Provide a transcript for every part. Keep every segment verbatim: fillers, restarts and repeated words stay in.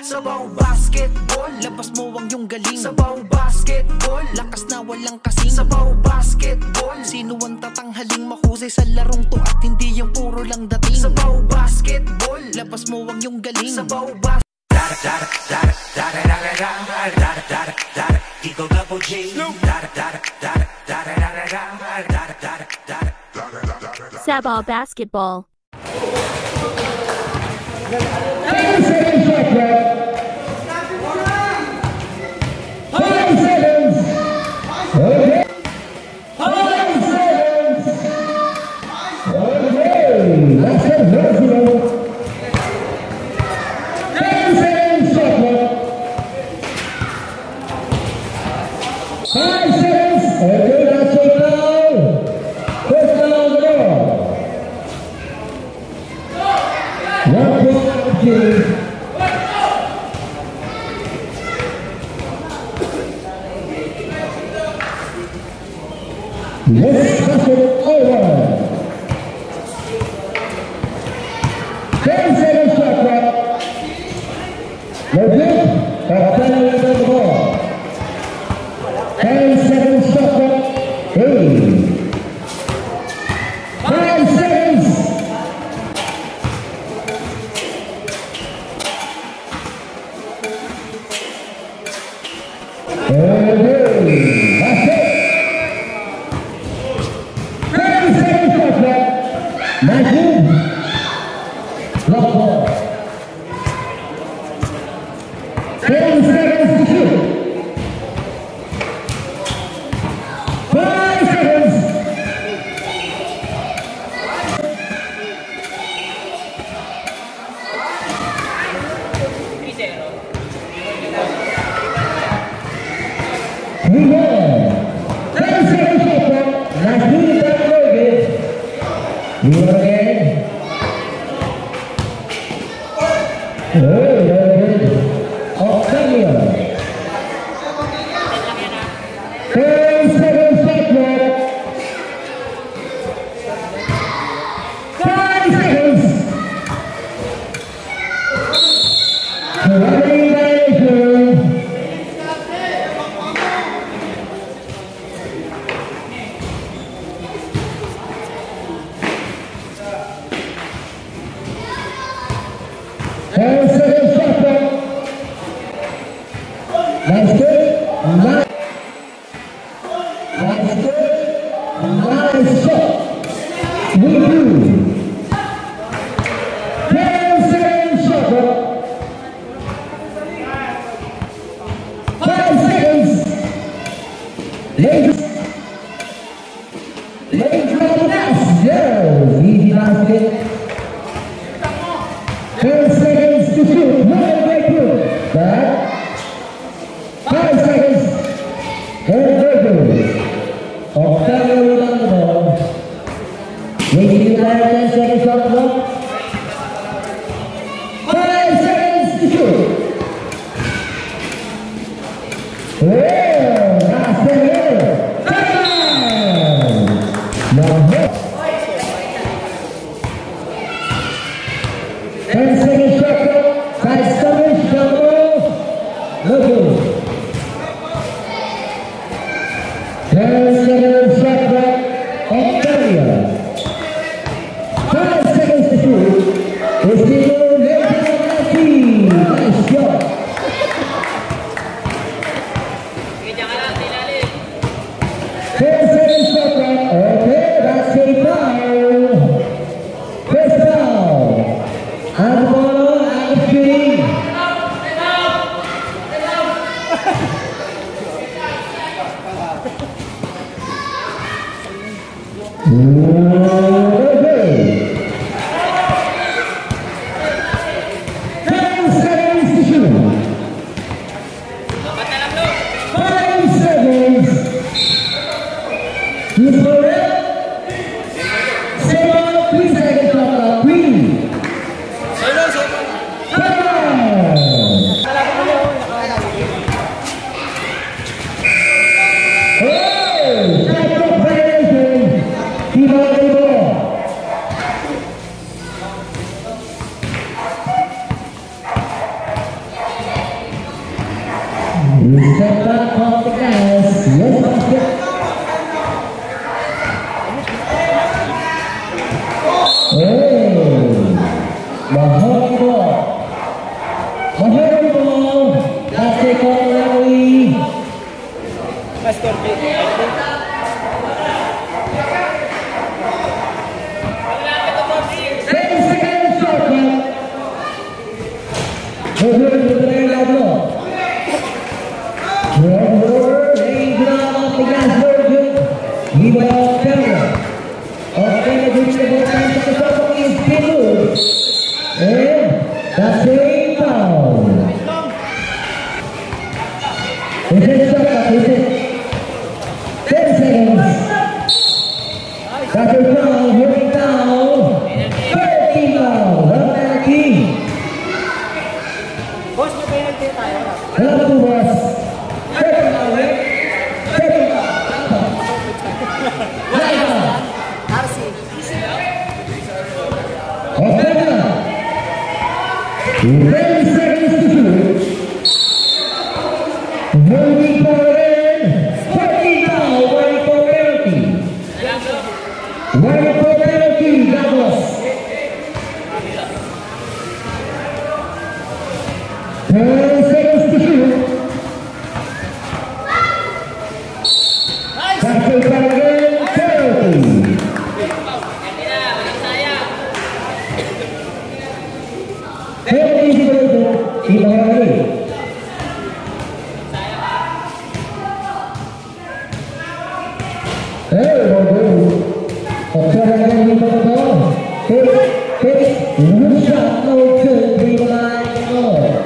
Sabaw basketball, labas mo ang iyong galing. Sabaw basketball, lakas na walang kasing. Sabaw basketball, sino ang tatanghaling mahusay sa larong to at hindi yung puro lang dating. Sabaw basketball, labas mo ang iyong galing. Sabaw basketball. Eagle double G. Sabaw basketball. Let's pass it over. ten seconds shot clock. Legit. Kapten the ball. ten seconds shot clock. Hey. five seconds. And hey. That's it. Najib, block ball. Ten seconds to shoot. Five seconds. We won. Ten seconds shot. Najib Damoge. We won again. Oh, very good. Octavio. ten seconds shot clock. five seconds. Running violation. ten seconds shot clock. Nice good. Nice. Nice good. Nice shot. We do. ten seconds shot clock. five seconds. Late. Late pass. Yes. Easy basket. ten seconds to shoot. One breakthrough. Back. Five seconds. And breakthrough. Octavio without the ball. Waiting to fire ten seconds shot clock. Five seconds to shoot. Well, that's the winner. Time. Now, ten seconds shot clock. Five seconds shot clock. Looking. ten seconds shot clock. Octavio. five seconds to shoot. Estilo Leonardi. Nice shot. ten seconds shot clock. Okay, that's a foul. First foul. And the ball and the shooting. Okay. ten seconds to shoot. five seconds. You score it. Seven, three seconds shot clock. Three. Oh, shot clock violation. He Mahirap ball. That's it for Larry. ten seconds shot clock. Mahirap po na yung labo. Remember, ladies and gentlemen, the last version. Give it all camera. Okay, the ball time to the top is Pinwood. And that's a foul. Is it shot clock? Is it ten seconds? That's a foul. Moving down. thirteen foul. One penalty. Boss, may penalty tayo. Hello to boss. Second foul, eh? Second foul. Right foul. R C. Okay na. ten seconds to shoot. Moving forward. fourteen foul. One for penalty. One for penalty. Davos. ten seconds to shoot. Second foul again. Penalty. Penalty dito ito. Iba ka rin. Hey, Robo. Observe again dito ito. Hit, hit, no shot, no good, three line, no.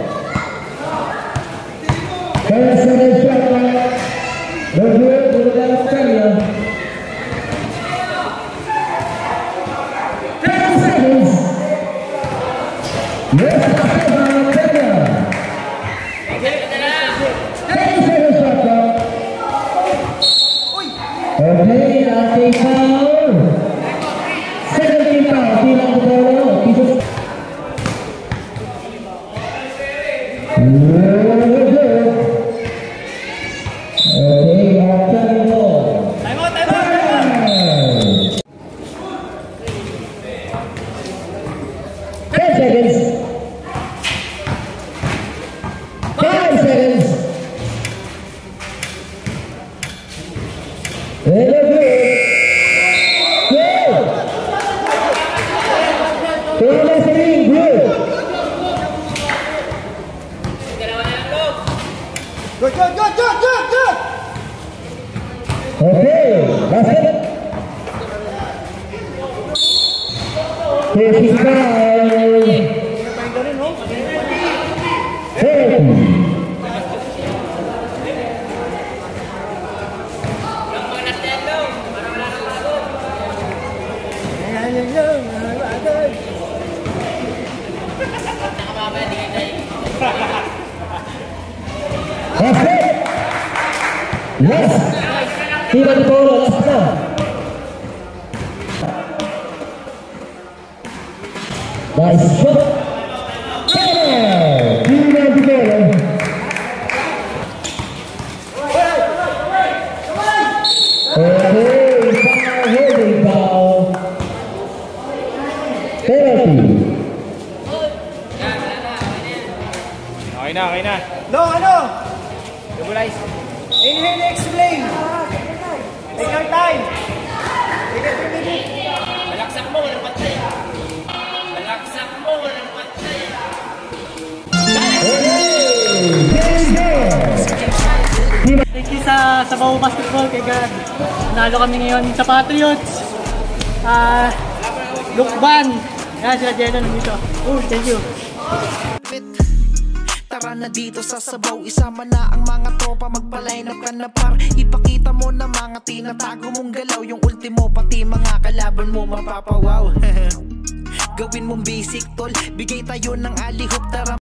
ten seconds shot clock. Robo, dito ka lang kanya. ten seconds. Yes, that's it, my Kenya. ten seconds shot clock. Okay, that's a foul. seventeen foul, tilang bola. Okay, after the ball. Time out, time out, time out. ten seconds. five seconds. Very good. Good. Thomas Lee, good. Good, good, good, good, good, good. Okay, basket. Fifty foul. Thirty. Basket. Yes. Tiba di bola, last na. Nice shot. Yeah. Tiba di bola. Okay, foul, holding foul. Penalty. Okay na, okay na. No, ano? Double-ice. Inhale, explain. Take your time. Take your time. Malaksak mo, walang patay. Malaksak mo, walang patay. Thank you sa Sabaw Basketball kay God. Nalo kami ngayon sa Patriots. Ah, Lukban. Yan sila Jello nandito. Oh, thank you. Tara na dito sa Sabaw, isama na ang mga tropa, magpa-line up ka na par. Ipakita mo na mga tinatago mong galaw, yung ultimo pati mga kalaban mo mapapawaw. Gawin mong basic tol, bigay tayo ng alihop, tara.